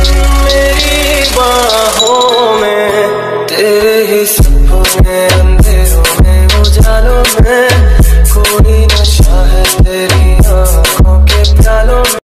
मेरी बाहों में, तेरे ही सपने अंधेरों में उजालों में, कोई